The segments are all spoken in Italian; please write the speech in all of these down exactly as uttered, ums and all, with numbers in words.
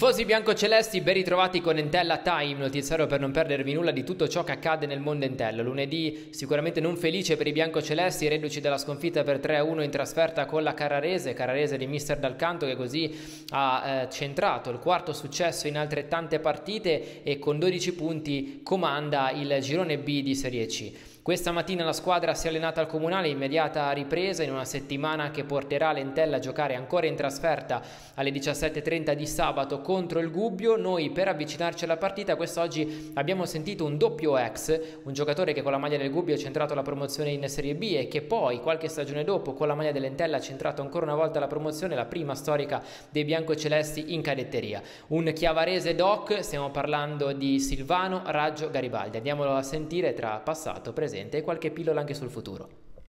Tifosi biancocelesti, ben ritrovati con Entella Time, notiziario per non perdervi nulla di tutto ciò che accade nel mondo Entella. Lunedì sicuramente non felice per i biancocelesti, reduci dalla sconfitta per tre a uno in trasferta con la Carrarese, Carrarese di mister Dal Canto, che così ha eh, centrato il quarto successo in altrettante partite e con dodici punti comanda il girone B di Serie C. Questa mattina la squadra si è allenata al Comunale, immediata ripresa in una settimana che porterà l'Entella a giocare ancora in trasferta alle diciassette e trenta di sabato contro il Gubbio. Noi, per avvicinarci alla partita, quest'oggi abbiamo sentito un doppio ex, un giocatore che con la maglia del Gubbio ha centrato la promozione in Serie B e che poi qualche stagione dopo con la maglia dell'Entella ha centrato ancora una volta la promozione, la prima storica dei biancocelesti in cadetteria. Un chiavarese doc, stiamo parlando di Silvano Raggio Garibaldi. Andiamolo a sentire tra passato, presente e qualche pillola anche sul futuro.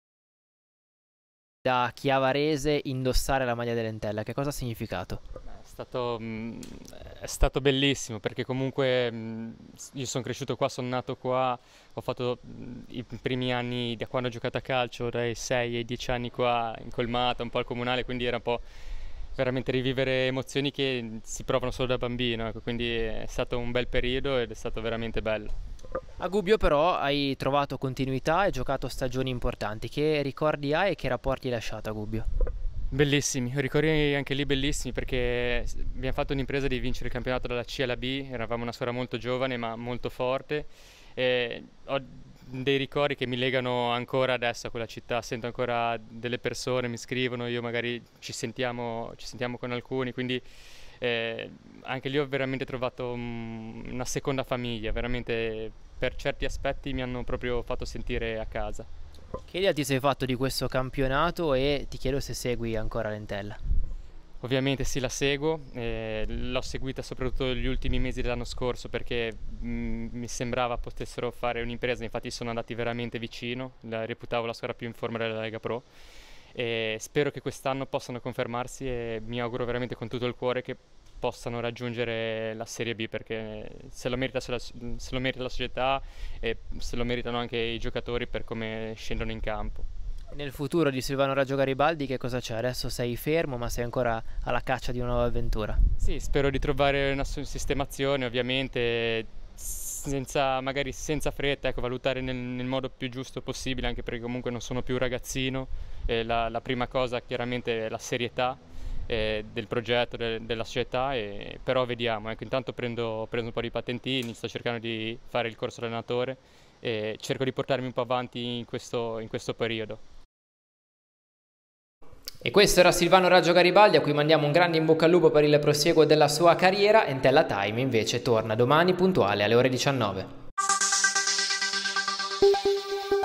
Da chiavarese indossare la maglia dell'Entella, che cosa ha significato? È stato, mh, è stato bellissimo, perché comunque mh, io sono cresciuto qua, sono nato qua, ho fatto mh, i primi anni da quando ho giocato a calcio, dai sei ai dieci anni qua in Colmata, un po' al Comunale, quindi era un po' veramente rivivere emozioni che si provano solo da bambino, ecco, quindi è stato un bel periodo ed è stato veramente bello. A Gubbio però hai trovato continuità e giocato stagioni importanti. Che ricordi hai e che rapporti hai lasciato a Gubbio? Bellissimi, ricordi anche lì bellissimi, perché abbiamo fatto un'impresa di vincere il campionato dalla C alla B, eravamo una squadra molto giovane ma molto forte e ho dei ricordi che mi legano ancora adesso a quella città, sento ancora delle persone, mi scrivono, io magari ci sentiamo, ci sentiamo con alcuni, quindi eh, anche lì ho veramente trovato um, una seconda famiglia, veramente per certi aspetti mi hanno proprio fatto sentire a casa. Che idea ti sei fatto di questo campionato e ti chiedo se segui ancora l'Entella? Ovviamente sì, la seguo, eh, l'ho seguita soprattutto gli ultimi mesi dell'anno scorso perché mh, mi sembrava potessero fare un'impresa, infatti sono andati veramente vicino, la reputavo la squadra più in forma della Lega Pro e spero che quest'anno possano confermarsi e mi auguro veramente con tutto il cuore che possano raggiungere la Serie B, perché se lo merita, se lo merita la società e se lo meritano anche i giocatori per come scendono in campo. Nel futuro di Silvano Raggio Garibaldi che cosa c'è? Adesso sei fermo ma sei ancora alla caccia di una nuova avventura. Sì, spero di trovare una sistemazione, ovviamente senza, magari senza fretta, ecco, valutare nel, nel modo più giusto possibile, anche perché comunque non sono più ragazzino, eh, la, la prima cosa chiaramente è la serietà eh, del progetto, de, della società, e, però vediamo, ecco, intanto prendo, prendo un po' di patentini, sto cercando di fare il corso allenatore e cerco di portarmi un po' avanti in questo, in questo periodo. E questo era Silvano Raggio Garibaldi, a cui mandiamo un grande in bocca al lupo per il prosieguo della sua carriera. Entella Time invece torna domani puntuale alle ore diciannove.